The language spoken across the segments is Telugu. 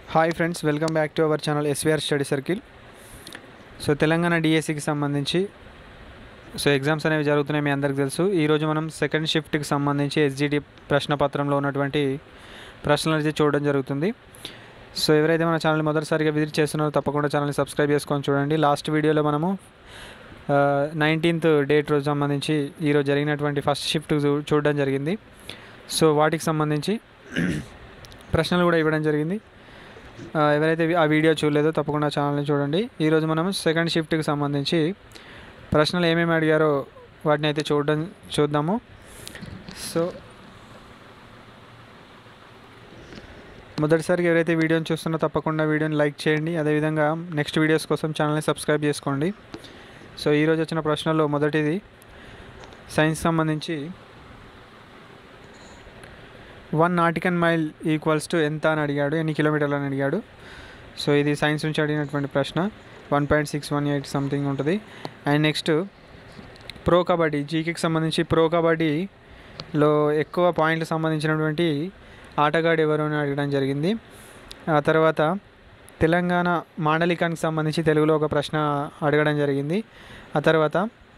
Hi friends, welcome back to our channel SVR study circle. So Telangana డిఎస్సికి సంబంధించి ఎగ్జామ్స్ అనేవి జరుగుతున్నాయి, మీ అందరికీ తెలుసు. ఈరోజు మనం సెకండ్ షిఫ్ట్కి సంబంధించి ఎస్జిటి ప్రశ్నపత్రంలో ఉన్నటువంటి ప్రశ్నలు అయితే చూడడం జరుగుతుంది. సో ఎవరైతే మన ఛానల్ మొదటిసారిగా విజిట్ చేస్తున్నారో తప్పకుండా ఛానల్ని సబ్స్క్రైబ్ చేసుకొని చూడండి. లాస్ట్ వీడియోలో మనము 19th డేట్ రోజు సంబంధించి ఈరోజు జరిగినటువంటి ఫస్ట్ షిఫ్ట్ చూడడం జరిగింది. సో వాటికి సంబంధించి ప్రశ్నలు కూడా ఇవ్వడం జరిగింది. ఎవరైతే ఆ వీడియో చూడలేదో తప్పకుండా ఛానల్ని చూడండి. ఈరోజు మనం సెకండ్ షిఫ్ట్కి సంబంధించి ప్రశ్నలు ఏమేమి అడిగారో వాటిని అయితే చూద్దాము. సో మొదటిసారిగా ఎవరైతే వీడియోని చూస్తున్నారో తప్పకుండా వీడియోని లైక్ చేయండి. అదేవిధంగా నెక్స్ట్ వీడియోస్ కోసం ఛానల్ని సబ్స్క్రైబ్ చేసుకోండి. సో ఈరోజు వచ్చిన ప్రశ్నలో మొదటిది సైన్స్ సంబంధించి 1 నాటికల్ మైల్ ఈక్వల్స్ టు ఎంత అని అడిగాడు, ఎన్ని కిలోమీటర్లు అని అడిగాడు. సో ఇది సైన్స్ నుంచి అడిగినటువంటి ప్రశ్న. 1.618 సంథింగ్ ఉంటుంది. అండ్ నెక్స్ట్ ప్రో కబడ్డీ, జీకేకి సంబంధించి ప్రో కబడ్డీలో ఎక్కువ పాయింట్లు సంబంధించినటువంటి ఆటగాడు ఎవరు అని అడగడం జరిగింది. ఆ తర్వాత తెలంగాణ మాండలికానికి సంబంధించి తెలుగులో ఒక ప్రశ్న అడగడం జరిగింది. ఆ తర్వాత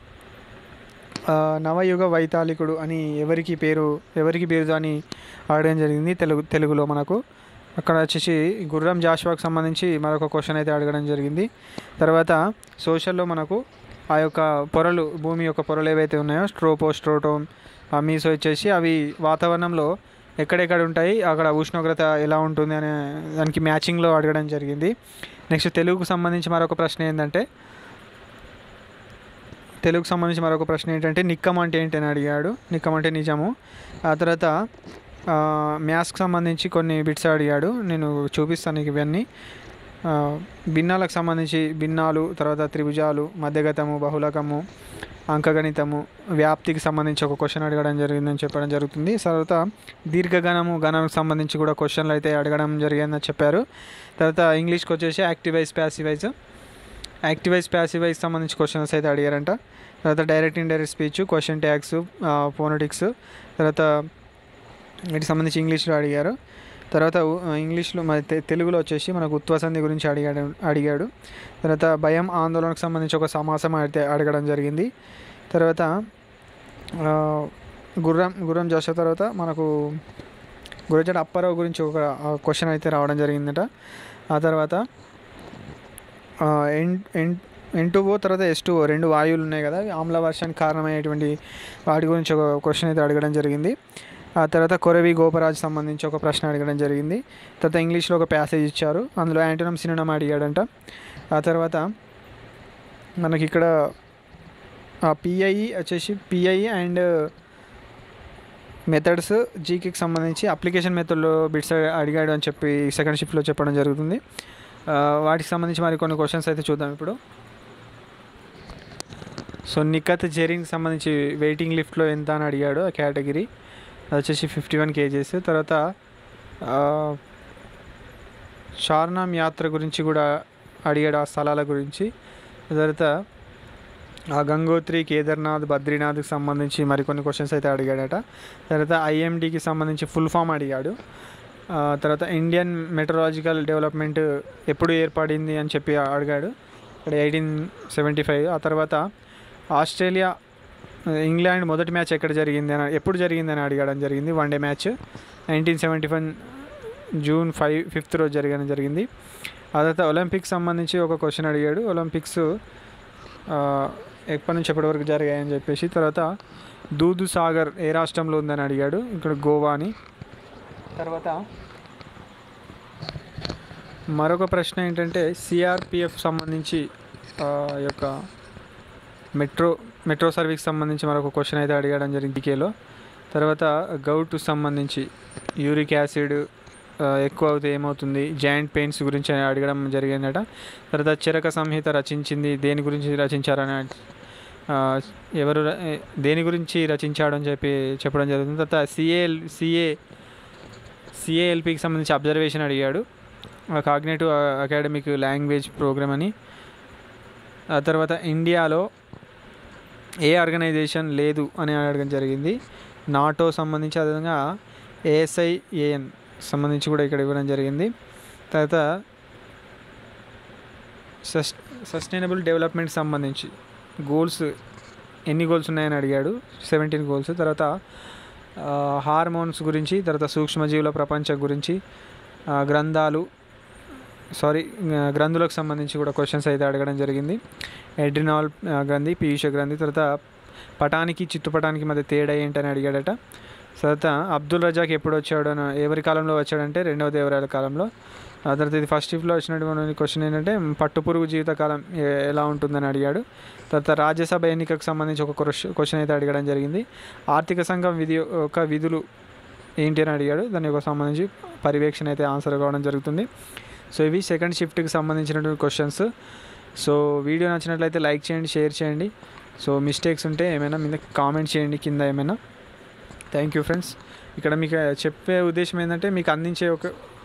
నవయుగ వైతాళికుడు అని ఎవరికి పేరు అని అడగడం జరిగింది తెలుగులో మనకు. అక్కడ వచ్చేసి గుర్రం జాషువాకు సంబంధించి మరొక క్వశ్చన్ అయితే అడగడం జరిగింది. తర్వాత సోషల్లో మనకు ఆ యొక్క పొరలు, భూమి యొక్క పొరలు ఏవైతే ఉన్నాయో స్ట్రోటోమ్, మీసో వచ్చేసి అవి వాతావరణంలో ఎక్కడెక్కడ ఉంటాయి, అక్కడ ఉష్ణోగ్రత ఎలా ఉంటుంది అనే దానికి మ్యాచింగ్లో అడగడం జరిగింది. నెక్స్ట్ తెలుగుకు సంబంధించి మరొక ప్రశ్న ఏంటంటే నిక్కం అంటే ఏంటి అని అడిగాడు. నిక్కం అంటే నిజము. ఆ తర్వాత మ్యాథ్స్కి సంబంధించి కొన్ని బిట్స్ అడిగాడు, నేను చూపిస్తాను నీకు ఇవన్నీ. భిన్నాలకు సంబంధించి భిన్నాలు, తర్వాత త్రిభుజాలు, మధ్యగతము, బహుళకము, అంకగణితము, వ్యాప్తికి సంబంధించి ఒక క్వశ్చన్ అడగడం జరిగిందని చెప్పడం జరుగుతుంది. తర్వాత గణానికి సంబంధించి కూడా క్వశ్చన్లు అయితే అడగడం జరిగిందని చెప్పారు. తర్వాత ఇంగ్లీష్కి వచ్చేసి యాక్టివైజ్ ప్యాసివైజ్ సంబంధించి క్వశ్చన్స్ అయితే అడిగారంట. తర్వాత direct indirect speech, question tags, phonetics, తర్వాత వీటికి సంబంధించి ఇంగ్లీష్లో అడిగారు. తర్వాత ఇంగ్లీష్లో తెలుగులో వచ్చేసి మనకు ఉత్వసంధి గురించి అడిగాడు. తర్వాత భయం, ఆందోళనకు సంబంధించి ఒక సమాసం అయితే అడగడం జరిగింది. తర్వాత గుర్రం జోష తర్వాత మనకు గురజాడ అప్పారావు గురించి ఒక క్వశ్చన్ అయితే రావడం జరిగిందట. ఆ తర్వాత N2O తర్వాత H2O రెండు వాయువులు ఉన్నాయి కదా, ఆమ్ల వర్షానికి కారణమయ్యేటువంటి వాటి గురించి ఒక క్వశ్చన్ అయితే అడగడం జరిగింది. ఆ తర్వాత కొరవి గోపరాజు సంబంధించి ఒక ప్రశ్న అడగడం జరిగింది. తర్వాత ఇంగ్లీష్లో ఒక ప్యాసేజ్ ఇచ్చారు, అందులో యాంటోనిమ్ సినోనిమ్ అడిగాడంట. ఆ తర్వాత మనకి ఇక్కడ పిఐ అండ్ మెథడ్స్, జీకేకి సంబంధించి అప్లికేషన్ మెథడ్లో బిట్స్ అడిగాడు అని చెప్పి సెకండ్ షిఫ్ట్లో చెప్పడం జరుగుతుంది. వాటికి సంబంధించి మరి కొన్ని క్వశ్చన్స్ అయితే చూద్దాం ఇప్పుడు. సో నిఖత్ జరీన్కి సంబంధించి వెయిటింగ్ లిఫ్ట్లో ఎంత అని అడిగాడు, ఆ కేటగిరీ అది వచ్చేసి 51 kgs. తర్వాత చార్నామ్ యాత్ర గురించి కూడా అడిగాడు, ఆ స్థలాల గురించి. తర్వాత గంగోత్రి, కేదార్నాథ్, బద్రీనాథ్కి సంబంధించి మరికొన్ని క్వశ్చన్స్ అయితే అడిగాడట. తర్వాత ఐఎండికి సంబంధించి ఫుల్ ఫామ్ అడిగాడు. తర్వాత ఇండియన్ మెటరాలజికల్ డెవలప్మెంట్ ఎప్పుడు ఏర్పడింది అని చెప్పి అడిగాడు, ఇక్కడ 1875. ఆ తర్వాత ఆస్ట్రేలియా ఇంగ్లాండ్ మొదటి మ్యాచ్ ఎప్పుడు జరిగిందని అడగడం జరిగింది. 1 డే మ్యాచ్ 1971 June 5th రోజు జరిగింది. ఆ తర్వాత ఒలింపిక్స్ సంబంధించి ఒక క్వశ్చన్ అడిగాడు, ఒలింపిక్స్ ఎప్పటి నుంచి ఎప్పటి వరకు జరిగాయని చెప్పేసి. తర్వాత దూద్ సాగర్ ఏ రాష్ట్రంలో ఉందని అడిగాడు, ఇక్కడ గోవా అని. తర్వాత మరొక ప్రశ్న ఏంటంటే సిఆర్పిఎఫ్ సంబంధించి యొక్క మెట్రో సర్వీస్కి సంబంధించి మరొక క్వశ్చన్ అయితే అడగడం జరిగింది జీకేలో. తర్వాత గౌట్ సంబంధించి యూరిక్ యాసిడ్ ఎక్కువ అవుతే ఏమవుతుంది, జాయింట్ పెయిన్స్ గురించి అడగడం జరిగిందట. తర్వాత చరక సంహిత రచించింది దేని గురించి రచించారని, దేని గురించి రచించాడని చెప్పడం జరుగుతుంది. తర్వాత సిఏఎల్పికి సంబంధించి అబ్జర్వేషన్ అడిగాడు, కాగ్నేటివ్ అకాడమిక్ లాంగ్వేజ్ ప్రోగ్రామ్ అని. ఆ తర్వాత ఇండియాలో ఏ ఆర్గనైజేషన్ లేదు అని అడగడం జరిగింది, నాటో సంబంధించి. అదేవిధంగా ASIAN సంబంధించి కూడా ఇక్కడ ఇవ్వడం జరిగింది. తర్వాత సస్టైనబుల్ డెవలప్మెంట్ సంబంధించి గోల్స్ ఎన్ని గోల్స్ ఉన్నాయని అడిగాడు. 17 గోల్స్. తర్వాత హార్మోన్స్ గురించి, తర్వాత సూక్ష్మజీవుల ప్రపంచం గురించి, గ్రంథులకు సంబంధించి కూడా క్వశ్చన్స్ అయితే అడగడం జరిగింది. ఎడ్రినాల్ గ్రంథి, పీయూష గ్రంథి, తర్వాత పటానికి చిత్తుపటానికి మధ్య తేడా ఏంటని అడిగాడట. తర్వాత అబ్దుల్ రజాక్ ఎప్పుడు వచ్చాడు అని, ఎవరి కాలంలో వచ్చాడంటే రెండవ దేవరాయల కాలంలో. ఆ తర్వాత ఇది ఫస్ట్ షిఫ్ట్లో వచ్చినటువంటి క్వశ్చన్ ఏంటంటే పట్టుపురుగు జీవితకాలం ఎలా ఉంటుందని అడిగాడు. తర్వాత రాజ్యసభ ఎన్నికకు సంబంధించి ఒక క్వశ్చన్ అయితే అడగడం జరిగింది. ఆర్థిక సంఘం విధులు ఏంటి అని అడిగాడు. దానికి సంబంధించి పర్యవేక్షణ అయితే ఆన్సర్ కావడం జరుగుతుంది. సో ఇవి సెకండ్ షిఫ్ట్కి సంబంధించినటువంటి క్వశ్చన్స్. సో వీడియో నచ్చినట్లయితే లైక్ చేయండి, షేర్ చేయండి. సో మిస్టేక్స్ ఉంటే ఏమైనా మీద కామెంట్ చేయండి కింద ఏమైనా. Thank you friends. ఇక్కడ మీకు చెప్పే ఉద్దేశం ఏంటంటే మీకు అందించే ఒక